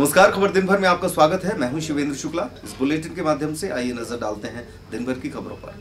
नमस्कार, खबर दिन भर में आपका स्वागत है। मैं हूं शिवेंद्र शुक्ला। इस बुलेटिन के माध्यम से आइए नजर डालते हैं दिन भर की खबरों पर।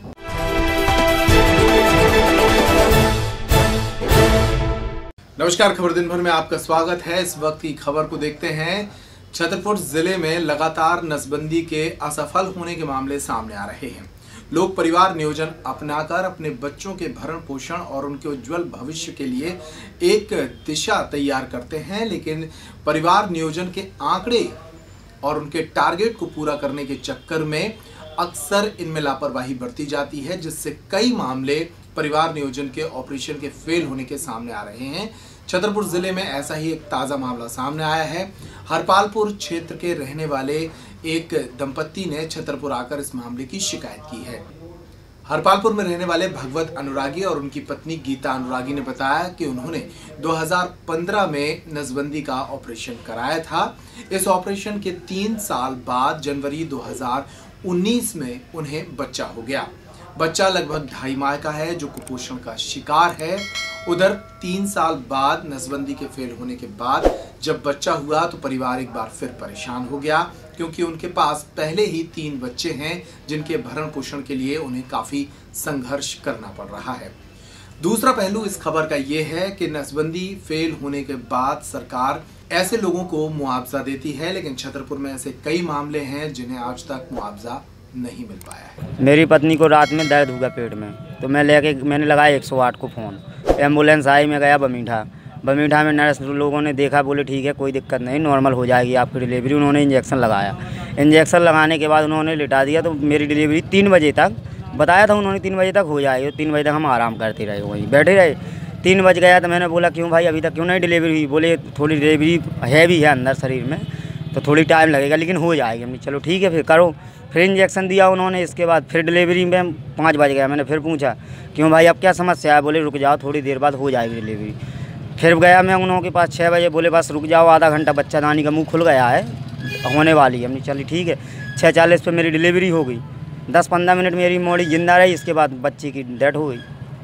नमस्कार, खबर दिन भर में आपका स्वागत है। इस वक्त की खबर को देखते हैं। छतरपुर जिले में लगातार नसबंदी के असफल होने के मामले सामने आ रहे हैं। लोग परिवार नियोजन अपनाकर अपने बच्चों के भरण पोषण और उनके उज्जवल भविष्य के लिए एक दिशा तैयार करते हैं, लेकिन परिवार नियोजन के आंकड़े और उनके टारगेट को पूरा करने के चक्कर में अक्सर इनमें लापरवाही बरती जाती है, जिससे कई मामले परिवार नियोजन के ऑपरेशन के फेल होने के सामने आ रहे हैं। छतरपुर जिले में ऐसा ही एक ताज़ा मामला सामने आया है। हरपालपुर क्षेत्र के रहने वाले एक दंपत्ति ने छतरपुर आकर इस मामले की शिकायत की है। हरपालपुर में रहने वाले भगवत अनुरागी और उनकी पत्नी गीता अनुरागी ने बताया कि उन्होंने 2015 में नसबंदी का ऑपरेशन कराया था। इस ऑपरेशन के 3 साल बाद जनवरी 2019 में उन्हें बच्चा हो गया। बच्चा लगभग 2.5 माह का है, जो कुपोषण का शिकार है। उधर 3 साल बाद नसबंदी के फेल होने के बाद जब बच्चा हुआ तो परिवार एक बार फिर परेशान हो गया, क्योंकि उनके पास पहले ही 3 बच्चे हैं, जिनके भरण पोषण के लिए उन्हें काफी संघर्ष करना पड़ रहा है। दूसरा पहलू इस खबर का यह है कि नसबंदी फेल होने के बाद सरकार ऐसे लोगों को मुआवजा देती है, लेकिन छतरपुर में ऐसे कई मामले हैं जिन्हें आज तक मुआवजा नहीं मिल पाया है। मेरी पत्नी को रात में दर्द हुआ पेट में, तो मैंने लगाया 108 को फ़ोन। एम्बुलेंस आई, मैं गया बमीठा में नर्स लोगों ने देखा, बोले ठीक है कोई दिक्कत नहीं, नॉर्मल हो जाएगी आपकी डिलीवरी। उन्होंने इंजेक्शन लगाया। इंजेक्शन लगाने के बाद उन्होंने लिटा दिया, तो मेरी डिलीवरी 3 बजे तक बताया था उन्होंने, 3 बजे तक हो जाएगी। 3 बजे तक हम आराम करते रहे, वहीं बैठे रहे। 3 बज गया तो मैंने बोला क्यों भाई अभी तक क्यों नहीं डिलीवरी हुई? बोले थोड़ी डिलीवरी है भी है अंदर शरीर में, तो थोड़ी टाइम लगेगा लेकिन हो जाएगी। हमने चलो ठीक है फिर करो। फिर इंजेक्शन दिया उन्होंने। इसके बाद फिर डिलीवरी में 5 बज गया। मैंने फिर पूछा क्यों भाई अब क्या समस्या है? बोले रुक जाओ थोड़ी देर बाद हो जाएगी डिलीवरी। फिर गया मैं उन्हों के पास 6 बजे, बोले बस रुक जाओ आधा घंटा, बच्चा दानी का मुंह खुल गया है, होने वाली है। हमने चली ठीक है। 6:40 पर मेरी डिलीवरी हो गई। 10-15 मिनट मेरी मोड़ी जिंदा रही। इसके बाद बच्ची की डेथ हो गई।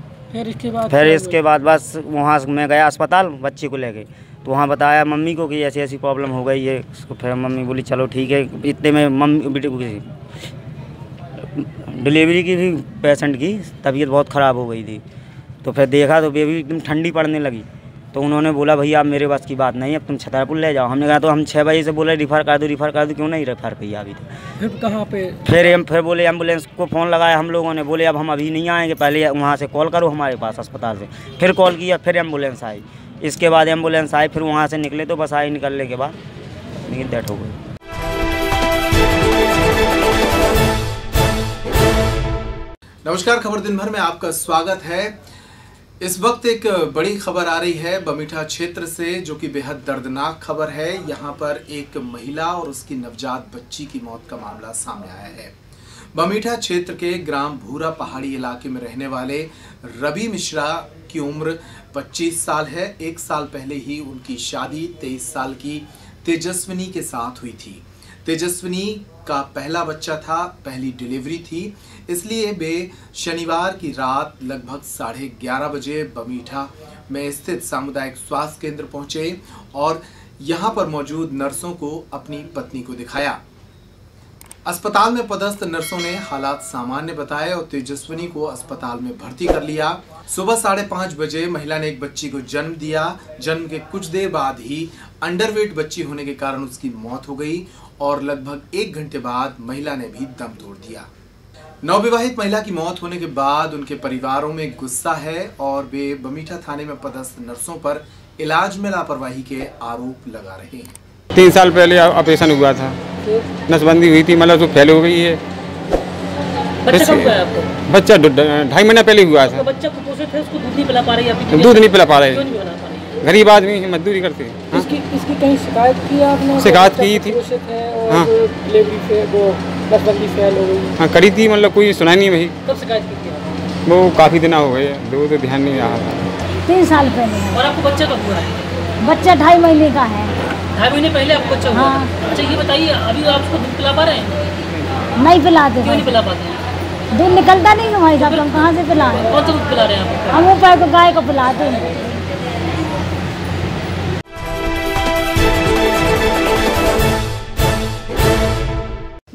फिर इसके बाद बस वहाँ मैं गया अस्पताल बच्चे को लेके, तो वहाँ बताया मम्मी को कि ऐसी ऐसी प्रॉब्लम हो गई है। फिर मम्मी बोली चलो ठीक है। इतने में मम्मी डिलीवरी की भी पेशेंट की तबीयत बहुत ख़राब हो गई थी, तो फिर देखा तो बेबी एकदम ठंडी पड़ने लगी। तो उन्होंने बोला भैया अब मेरे बस की बात नहीं, अब तुम छतरपुर ले जाओ। हमने कहा तो हम 6 बजे से बोले रिफ़र कर दो, क्यों नहीं रिफ़र किया अभी तक? फिर कहाँ पे? फिर बोले एम्बुलेंस को फ़ोन लगाया हम लोगों ने, बोले अब हम अभी नहीं आएंगे, पहले वहाँ से कॉल करो हमारे पास अस्पताल से। फिर कॉल किया, फिर एम्बुलेंस आई। इसके बाद एम्बुलेंस आई, फिर वहाँ से निकले तो बस आई, निकलने के बाद लेकिन डेथ हो गई। नमस्कार, खबर दिन भर में आपका स्वागत है। इस वक्त एक बड़ी खबर आ रही है बमीठा क्षेत्र से, जो कि बेहद दर्दनाक खबर है। यहाँ पर एक महिला और उसकी नवजात बच्ची की मौत का मामला सामने आया है। बमीठा क्षेत्र के ग्राम भूरा पहाड़ी इलाके में रहने वाले रवि मिश्रा की उम्र 25 साल है। 1 साल पहले ही उनकी शादी 23 साल की तेजस्विनी के साथ हुई थी। तेजस्विनी का पहला बच्चा था, पहली डिलीवरी थी, इसलिए वे शनिवार की रात लगभग 11:30 बजे बमीठा में स्थित सामुदायिक स्वास्थ्य केंद्र पहुंचे और यहां पर मौजूद नर्सों को अपनी पत्नी को दिखाया। अस्पताल में पदस्थ नर्सों ने हालात सामान्य बताए और तेजस्विनी को अस्पताल में भर्ती कर लिया। सुबह 5:30 बजे महिला ने एक बच्ची को जन्म दिया। जन्म के कुछ देर बाद ही अंडरवेट बच्ची होने के कारण उसकी मौत हो गई और लगभग 1 घंटे बाद महिला ने भी दम तोड़ दिया। नवविवाहित महिला की मौत होने के बाद उनके परिवारों में गुस्सा है और वे बमीठा थाने में पदस्थ नर्सों पर इलाज में लापरवाही के आरोप लगा रहे हैं। 3 साल पहले ऑपरेशन हुआ था, नसबंदी हुई थी, मतलब तो फेल हो गई है। बच्चा कब हुआ है आपको? बच्चा 2.5 महीना पहले हुआ था। बच्चा कुपोषित है, उसको दूध नहीं पिला पा रही है? दूध नहीं पिला पा रहे, क्यों नहीं पिला पा रही? गरीब आदमी है, मजदूरी करते हैं। इसकी कहीं शिकायत की आपने? शिकायत की थी। हाँ, डिलीवरी से वो नसबंदी फेल हो गई। हाँ करी थी, मतलब कोई सुना नहीं वही। कब शिकायत की थी? वो काफ़ी दिन हो गए, तो ध्यान नहीं रहा था। 3 साल पहले। और आपको बच्चा कब हुआ है? बच्चा 2.5 महीने का है। 2.5 महीने पहले आपको बच्चा हुआ? हाँ। अच्छा ये बताइए, अभी आप उसको दूध पिला पा रहे हैं? नहीं पिलाते। क्यों नहीं पिला पाते हैं? दूध निकलता नहीं है भाई साहब, हम कहाँ से पिलाएं? कौन सा दूध पिला रहे हैं आप? हम ऊपर को गाय को पिलाते हैं।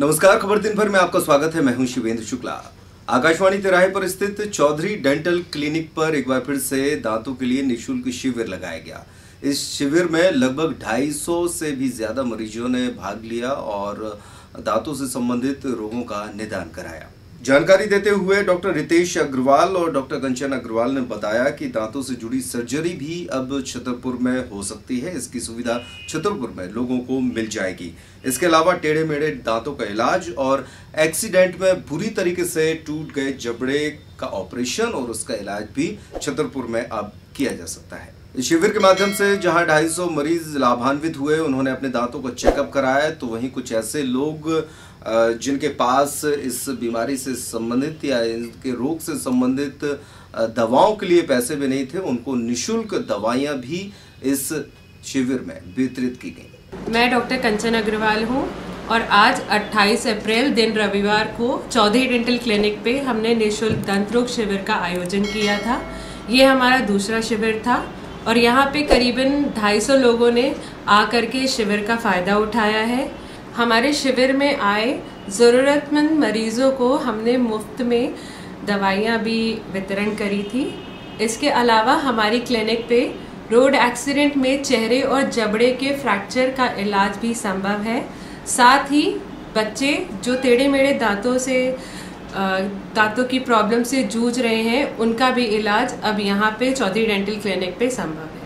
नमस्कार, खबर दिन भर में आपका स्वागत है। मैं हूं शिवेंद्र शुक्ला। आकाशवाणी तिराहे पर स्थित चौधरी डेंटल क्लिनिक पर एक बार फिर से दांतों के लिए निःशुल्क शिविर लगाया गया। इस शिविर में लगभग 250 से भी ज्यादा मरीजों ने भाग लिया और दांतों से संबंधित रोगों का निदान कराया। जानकारी देते हुए डॉक्टर रितेश अग्रवाल और डॉक्टर कंचन अग्रवाल ने बताया कि दांतों से जुड़ी सर्जरी भी अब छतरपुर में हो सकती है। इसकी सुविधा छतरपुर में लोगों को मिल जाएगी। इसके अलावा टेढ़े मेढ़े दांतों का इलाज और एक्सीडेंट में बुरी तरीके से टूट गए जबड़े का ऑपरेशन और उसका इलाज भी छतरपुर में अब किया जा सकता है। इस शिविर के माध्यम से जहां 250 मरीज लाभान्वित हुए, उन्होंने अपने दांतों को चेकअप कराया, तो वहीं कुछ ऐसे लोग जिनके पास इस बीमारी से संबंधित या इनके रोग से संबंधित दवाओं के लिए पैसे भी नहीं थे, उनको निःशुल्क दवाइयां भी इस शिविर में वितरित की गई। मैं डॉक्टर कंचन अग्रवाल हूं और आज 28 अप्रैल दिन रविवार को चौधरी डेंटल क्लिनिक पे हमने निःशुल्क दंत रोग शिविर का आयोजन किया था। ये हमारा दूसरा शिविर था और यहाँ पे करीबन 250 लोगों ने आकर के शिविर का फ़ायदा उठाया है। हमारे शिविर में आए ज़रूरतमंद मरीज़ों को हमने मुफ्त में दवाइयाँ भी वितरण करी थी। इसके अलावा हमारी क्लिनिक पे रोड एक्सीडेंट में चेहरे और जबड़े के फ्रैक्चर का इलाज भी संभव है। साथ ही बच्चे जो टेढ़े मेढ़े दांतों की प्रॉब्लम से जूझ रहे हैं, उनका भी इलाज अब यहाँ पे चौधरी डेंटल क्लिनिक पे संभव है।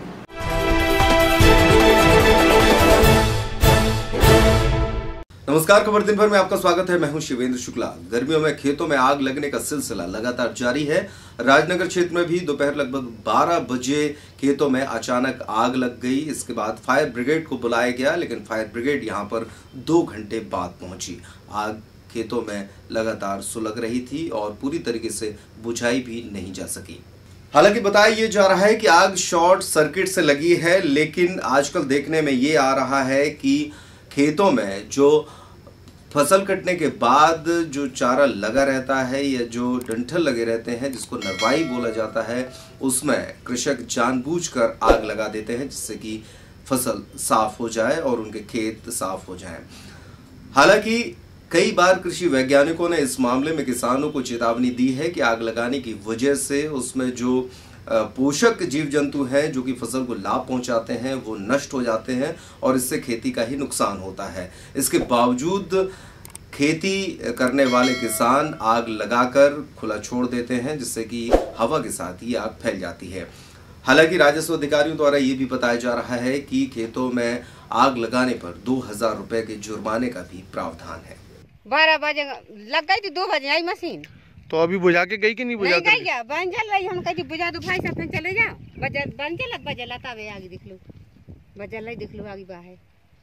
नमस्कार, खबर दिन भर में आपका स्वागत है। मैं हूं शिवेंद्र शुक्ला। गर्मियों में खेतों में आग लगने का सिलसिला लगातार जारी है। राजनगर क्षेत्र में भी दोपहर लगभग 12 बजे खेतों में अचानक आग लग गई। इसके बाद फायर ब्रिगेड को बुलाया गया, लेकिन फायर ब्रिगेड यहां पर 2 घंटे बाद पहुंची। आग खेतों में लगातार सुलग रही थी और पूरी तरीके से बुझाई भी नहीं जा सकी। हालांकि बताया ये जा रहा है कि आग शॉर्ट सर्किट से लगी है, लेकिन आजकल देखने में ये आ रहा है कि खेतों में जो फसल कटने के बाद जो चारा लगा रहता है या जो डंठल लगे रहते हैं, जिसको नरवाई बोला जाता है, उसमें कृषक जानबूझकर आग लगा देते हैं जिससे कि फसल साफ हो जाए और उनके खेत साफ हो जाएं। हालांकि कई बार कृषि वैज्ञानिकों ने इस मामले में किसानों को चेतावनी दी है कि आग लगाने की वजह से उसमें जो पोषक जीव जंतु हैं जो कि फसल को लाभ पहुंचाते हैं, वो नष्ट हो जाते हैं और इससे खेती का ही नुकसान होता है। इसके बावजूद खेती करने वाले किसान आग लगाकर खुला छोड़ देते हैं, जिससे कि हवा के साथ ही आग फैल जाती है। हालांकि राजस्व अधिकारियों द्वारा ये भी बताया जा रहा है कि खेतों में आग लगाने पर 2000 रुपए के जुर्माने का भी प्रावधान है। 12 बजे लग गई थी, 2 बजे आई मशीन। तो अभी बुझा के गई कि नहीं बुझा के? क्या बन जल रही, हम कही बुझा दो भाई साहब, चले जाओ। बन के लग बजे लता वे आगे देख लो, बजल ही देख लो आगे बाहर।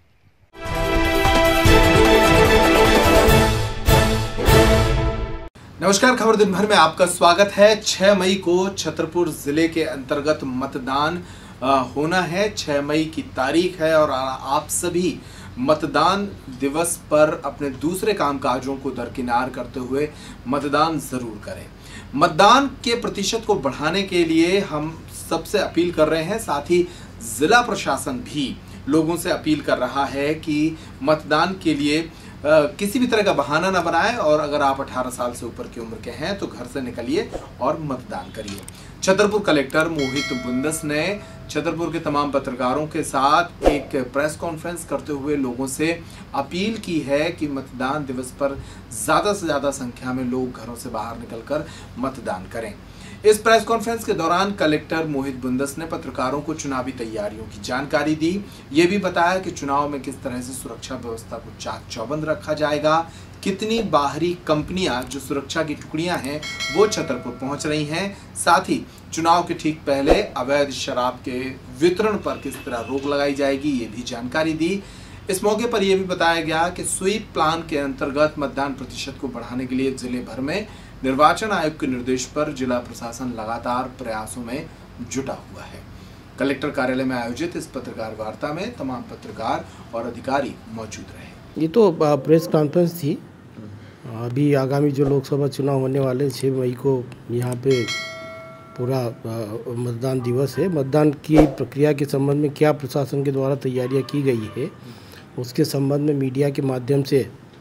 नमस्कार, खबर दिन भर में आपका स्वागत है। 6 मई को छतरपुर जिले के अंतर्गत मतदान होना है। 6 मई की तारीख है और आप सभी मतदान दिवस पर अपने दूसरे कामकाजों को दरकिनार करते हुए मतदान जरूर करें। मतदान के प्रतिशत को बढ़ाने के लिए हम सबसे अपील कर रहे हैं। साथ ही जिला प्रशासन भी लोगों से अपील कर रहा है कि मतदान के लिए किसी भी तरह का बहाना ना बनाएं और अगर आप 18 साल से ऊपर की उम्र के हैं तो घर से निकलिए और मतदान करिए। छतरपुर कलेक्टर मोहित बुंदस ने छतरपुर के तमाम पत्रकारों के साथ एक प्रेस कॉन्फ्रेंस करते हुए लोगों से अपील की है कि मतदान दिवस पर ज़्यादा से ज़्यादा संख्या में लोग घरों से बाहर निकलकर मतदान करें। इस प्रेस कॉन्फ्रेंस के दौरान कलेक्टर मोहित बुंदस ने पत्रकारों को चुनावी तैयारियों की जानकारी दी। ये भी बताया कि चुनाव में किस तरह से सुरक्षा व्यवस्था को चाक चौबंद रखा जाएगा, कितनी बाहरी कंपनियां जो सुरक्षा की टुकड़ियां हैं वो छतरपुर पहुंच रही हैं। साथ ही चुनाव के ठीक पहले अवैध शराब के वितरण पर किस तरह रोक लगाई जाएगी, ये भी जानकारी दी। इस मौके पर यह भी बताया गया कि स्वीप प्लान के अंतर्गत मतदान प्रतिशत को बढ़ाने के लिए जिले भर में निर्वाचन आयोग के निर्देश पर जिला प्रशासन लगातार प्रयासों में जुटा हुआ है। कलेक्टर कार्यालय में आयोजित इस पत्रकार वार्ता में तमाम पत्रकार और अधिकारी मौजूद रहे। ये तो प्रेस कॉन्फ्रेंस थी। अभी आगामी जो लोकसभा चुनाव होने वाले 6 मई को यहाँ पे पूरा मतदान दिवस है। मतदान की प्रक्रिया के संबंध में क्या प्रशासन के द्वारा तैयारियां की गई है, उसके संबंध में मीडिया के माध्यम से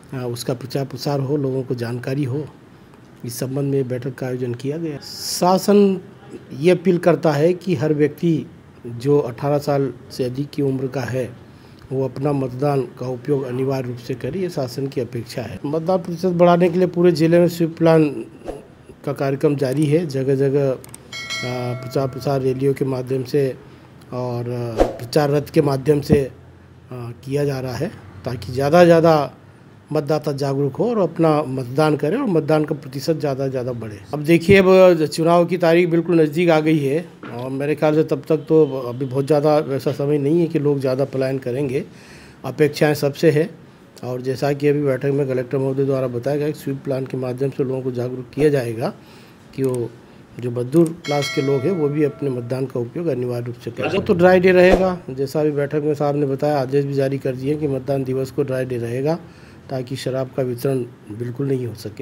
उसका प्रचार प्रसार हो, लोगों को जानकारी हो, इस संबंध में बैठक का आयोजन किया गया। शासन ये अपील करता है कि हर व्यक्ति जो 18 साल से अधिक की उम्र का है वो अपना मतदान का उपयोग अनिवार्य रूप से करे, ये शासन की अपेक्षा है। मतदान प्रतिशत बढ़ाने के लिए पूरे जिले में स्वीप प्लान का कार्यक्रम जारी है। जगह जगह प्रचार प्रसार रैलियों के माध्यम से और प्रचार रथ के माध्यम से किया जा रहा है, ताकि ज़्यादा से ज़्यादा मतदाता जागरूक हो और अपना मतदान करें और मतदान का प्रतिशत ज़्यादा से ज़्यादा बढ़े। अब देखिए, अब चुनाव की तारीख बिल्कुल नज़दीक आ गई है और मेरे ख्याल से तब तक तो अभी बहुत ज़्यादा वैसा समय नहीं है कि लोग ज़्यादा पलायन करेंगे। अपेक्षाएं सबसे है और जैसा कि अभी बैठक में कलेक्टर महोदय द्वारा बताया गया कि स्वीप प्लान के माध्यम से लोगों को जागरूक किया जाएगा कि वो जो मजदूर क्लास के लोग हैं वो भी अपने मतदान का उपयोग अनिवार्य रूप से करें। तो ड्राई डे रहेगा, जैसा अभी बैठक में साहब ने बताया, आदेश भी जारी कर दिए कि मतदान दिवस को ड्राई डे रहेगा, ताकि शराब का वितरण बिल्कुल नहीं हो सके।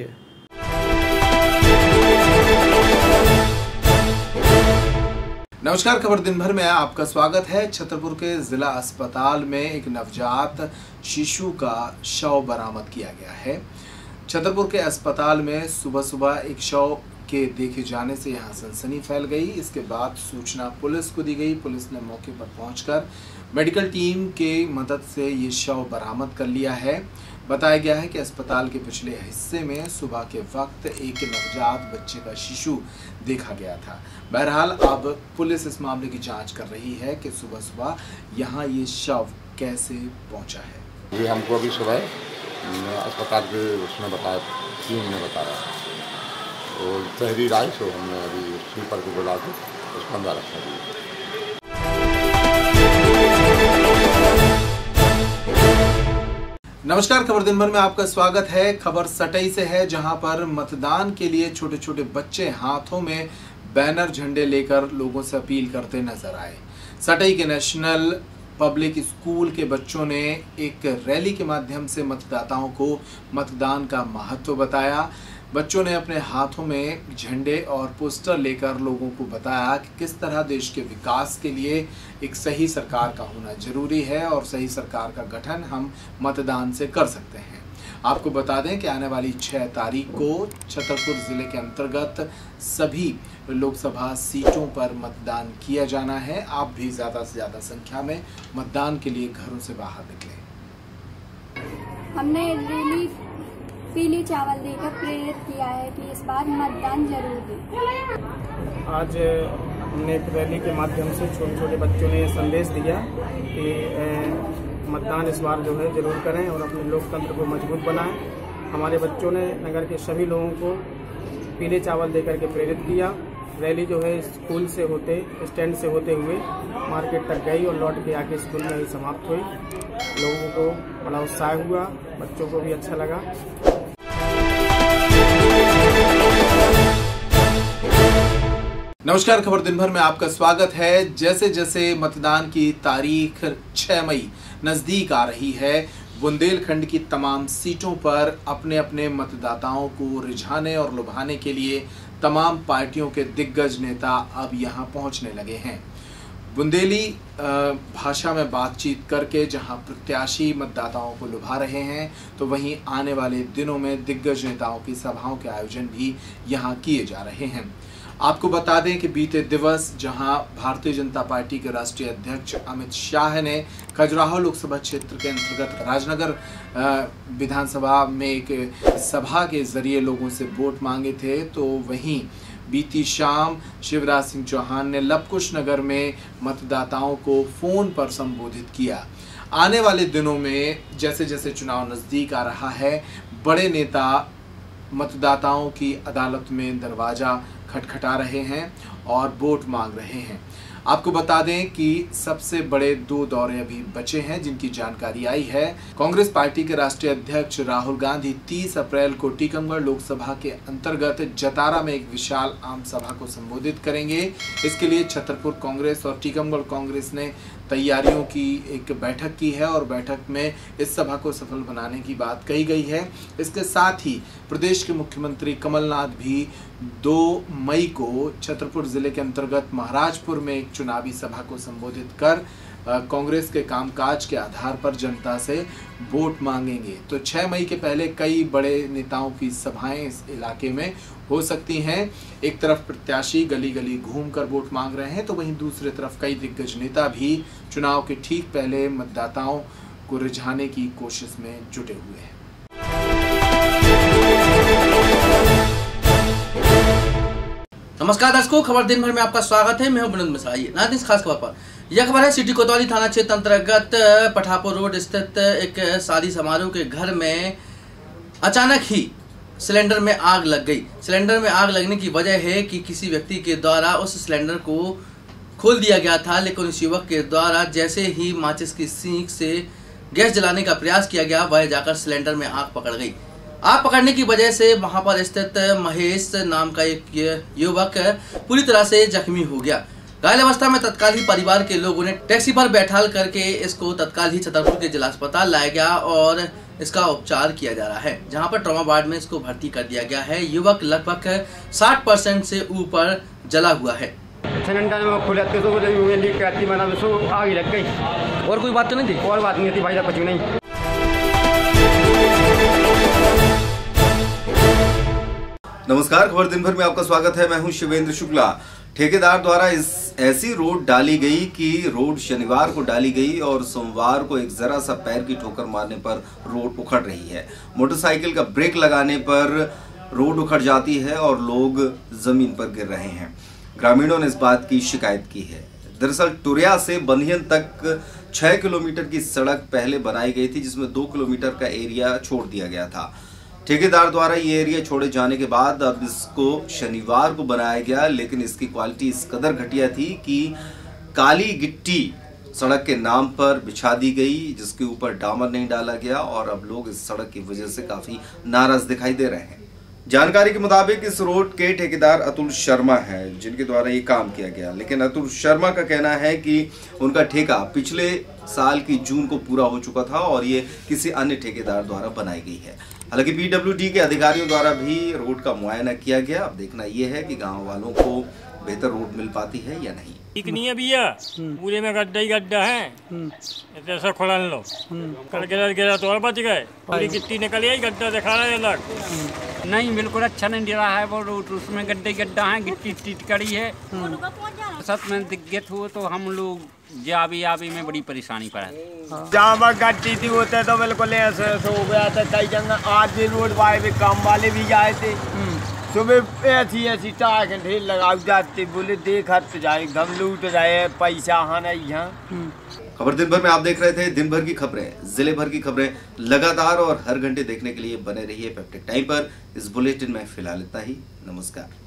नमस्कार, खबर दिन भर में आपका स्वागत है। छतरपुर के जिला अस्पताल में एक नवजात शिशु का शव बरामद किया गया है। छतरपुर के अस्पताल में सुबह सुबह एक शव के देखे जाने से यहां सनसनी फैल गई। इसके बाद सूचना पुलिस को दी गई। पुलिस ने मौके पर पहुंचकर मेडिकल टीम के मदद से ये शव बरामद कर लिया है। बताया गया है कि अस्पताल के पिछले हिस्से में सुबह के वक्त एक नवजात बच्चे का शिशु देखा गया था। बहरहाल अब पुलिस इस मामले की जांच कर रही है कि सुबह सुबह यहाँ ये शव कैसे पहुँचा है। ये हमको अभी सुबह अस्पताल के उसने बताया, टीम ने बताया, और तहरीर आई तो हमने अभी स्वीपर को बुला के उसको अंदर रखा दिया। नमस्कार, खबर दिन भर में आपका स्वागत है। खबर सटई से है, जहां पर मतदान के लिए छोटे छोटे बच्चे हाथों में बैनर झंडे लेकर लोगों से अपील करते नजर आए। सटई के नेशनल पब्लिक स्कूल के बच्चों ने एक रैली के माध्यम से मतदाताओं को मतदान का महत्व बताया। बच्चों ने अपने हाथों में झंडे और पोस्टर लेकर लोगों को बताया कि किस तरह देश के विकास के लिए एक सही सरकार का होना जरूरी है और सही सरकार का गठन हम मतदान से कर सकते हैं। आपको बता दें कि आने वाली 6 तारीख को छतरपुर जिले के अंतर्गत सभी लोकसभा सीटों पर मतदान किया जाना है। आप भी ज़्यादा से ज़्यादा संख्या में मतदान के लिए घरों से बाहर निकलें। हमने रैली पीली चावल देकर प्रेरित किया है कि इस बार मतदान जरूर दें। आज हमने रैली के माध्यम से छोटे छोटे बच्चों ने संदेश दिया कि मतदान इस बार जो है जरूर करें और अपने लोकतंत्र को मजबूत बनाएं। हमारे बच्चों ने नगर के सभी लोगों को पीले चावल देकर के प्रेरित किया। रैली जो है स्कूल से होते, स्टैंड से होते हुए मार्केट तक गई और लौट के आके स्कूल में ही समाप्त हुई। लोगों को बड़ा उत्साह हुआ, बच्चों को भी अच्छा लगा। नमस्कार, खबर दिन भर में आपका स्वागत है। जैसे जैसे मतदान की तारीख 6 मई नजदीक आ रही है, बुंदेलखंड की तमाम सीटों पर अपने अपने मतदाताओं को रिझाने और लुभाने के लिए तमाम पार्टियों के दिग्गज नेता अब यहां पहुंचने लगे हैं। बुंदेली भाषा में बातचीत करके जहां प्रत्याशी मतदाताओं को लुभा रहे हैं, तो वहीं आने वाले दिनों में दिग्गज नेताओं की सभाओं के आयोजन भी यहां किए जा रहे हैं। आपको बता दें कि बीते दिवस जहां भारतीय जनता पार्टी के राष्ट्रीय अध्यक्ष अमित शाह ने खजुराहो लोकसभा क्षेत्र के अंतर्गत राजनगर विधानसभा में एक सभा के जरिए लोगों से वोट मांगे थे, तो वहीं बीती शाम शिवराज सिंह चौहान ने लवकुश नगर में मतदाताओं को फोन पर संबोधित किया। आने वाले दिनों में जैसे जैसे चुनाव नजदीक आ रहा है, बड़े नेता मतदाताओं की अदालत में दरवाजा खटखटा रहे हैं और वोट मांग रहे हैं। आपको बता दें कि सबसे बड़े 2 दौरे अभी बचे हैं जिनकी जानकारी आई है। कांग्रेस पार्टी के राष्ट्रीय अध्यक्ष राहुल गांधी 30 अप्रैल को टीकमगढ़ लोकसभा के अंतर्गत जतारा में एक विशाल आम सभा को संबोधित करेंगे। इसके लिए छतरपुर कांग्रेस और टीकमगढ़ कांग्रेस ने तैयारियों की एक बैठक की है और बैठक में इस सभा को सफल बनाने की बात कही गई है। इसके साथ ही प्रदेश के मुख्यमंत्री कमलनाथ भी 2 मई को छतरपुर जिले के अंतर्गत महाराजपुर में एक चुनावी सभा को संबोधित कर कांग्रेस के कामकाज के आधार पर जनता से वोट मांगेंगे। तो 6 मई के पहले कई बड़े नेताओं की सभाएं इस इलाके में हो सकती हैं। एक तरफ प्रत्याशी गली गली घूमकर वोट मांग रहे हैं, तो वहीं दूसरी तरफ कई दिग्गज नेता भी चुनाव के ठीक पहले मतदाताओं को रिझाने की कोशिश में जुटे हुए हैं। नमस्कार दर्शकों, खबर दिन भर में आपका स्वागत है। मैं हूं विनोद मिश्रा। इस खास खबर पर यह खबर है सिटी कोतवाली थाना क्षेत्र अंतर्गत पठापुर रोड स्थित एक शादी समारोह के घर में अचानक ही सिलेंडर में आग लग गई। सिलेंडर में आग लगने की वजह है कि किसी व्यक्ति के द्वारा उस सिलेंडर को खोल दिया गया था, लेकिन उस युवक के द्वारा जैसे ही माचिस की सीख से गैस जलाने का प्रयास किया गया, वह जाकर सिलेंडर में आग पकड़ गई। आग पकड़ने की वजह से वहां पर स्थित महेश नाम का एक युवक पूरी तरह से जख्मी हो गया। घायल अवस्था में तत्काल ही परिवार के लोगों ने टैक्सी पर बैठाल करके इसको तत्काल ही छतरपुर के जिला अस्पताल लाया गया और इसका उपचार किया जा रहा है, जहां पर ट्रॉमा वार्ड में इसको भर्ती कर दिया गया है। युवक लगभग 60% से ऊपर जला हुआ है। सिलेंडर में खुले तो लीक करती आग लग गई। और कोई बात तो नहीं थी? और बात नहीं थी भाई, कुछ नहीं। नमस्कार, खबर दिन भर में आपका स्वागत है। मैं हूं शिवेंद्र शुक्ला। ठेकेदार द्वारा ऐसी रोड डाली गई कि रोड शनिवार को डाली गई और सोमवार को एक जरा सा पैर की ठोकर मारने पर रोड उखड़ रही है। मोटरसाइकिल का ब्रेक लगाने पर रोड उखड़ जाती है और लोग जमीन पर गिर रहे हैं। ग्रामीणों ने इस बात की शिकायत की है। दरअसल टुरिया से बनियन तक 6 किलोमीटर की सड़क पहले बनाई गई थी, जिसमें 2 किलोमीटर का एरिया छोड़ दिया गया था। ठेकेदार द्वारा ये एरिया छोड़े जाने के बाद अब इसको शनिवार को बनाया गया, लेकिन इसकी क्वालिटी इस कदर घटिया थी कि काली गिट्टी सड़क के नाम पर बिछा दी गई, जिसके ऊपर डामर नहीं डाला गया और अब लोग इस सड़क की वजह से काफी नाराज दिखाई दे रहे हैं। जानकारी के मुताबिक इस रोड के ठेकेदार अतुल शर्मा हैं, जिनके द्वारा ये काम किया गया, लेकिन अतुल शर्मा का कहना है कि उनका ठेका पिछले साल की जून को पूरा हो चुका था और ये किसी अन्य ठेकेदार द्वारा बनाई गई है। हालांकि पीडब्ल्यूडी के अधिकारियों द्वारा भी रोड का मुआयना किया गया। अब देखना यह है कि गांव वालों को बेहतर रोड मिल पाती है या नहीं। ठीक नहीं है भैया, पूरे में गड्ढा ही गड्ढा है, ऐसा खोल लो। कल गिरा तो और बच गए, पूरी गिट्टी निकल आई, गड्ढा दिखा रहा है अलग। नहीं, बिल्कुल अच्छा नहीं दे रहा है वो रोड, उसमें गड्ढे गड्ढा है, गिट्टी टीट करी है। सच में दिक्कत हो तो हम लोग जाबी में बड़ी परेशानी पड़ा। जहाँ गड्ढी थी होते तो बिल्कुल ऐसे हो गया था। कई जगह आज भी रोड वाले काम वाले भी आए थे, सुबह ऐसी टाक ढेर लगा जाते, बोले देखा तो जाए एकदम लूट रहे पैसा आना यहाँ। खबर दिन भर में आप देख रहे थे। दिन भर की खबरें, जिले भर की खबरें लगातार और हर घंटे देखने के लिए बने रहिए पेप्टिक टाइम पर। इस बुलेटिन में फिलहाल इतना ही। नमस्कार।